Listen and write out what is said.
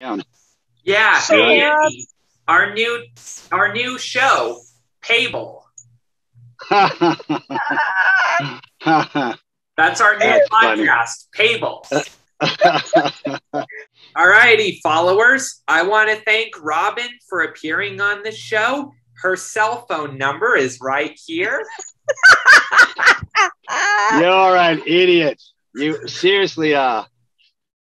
Yeah, Hey, hey, Rob. Andy. Our new show, Pable. That's our new That's funny. podcast, Pable. All righty, followers. I want to thank Robin for appearing on the show. Her cell phone number is right here. You're an idiot. You seriously are.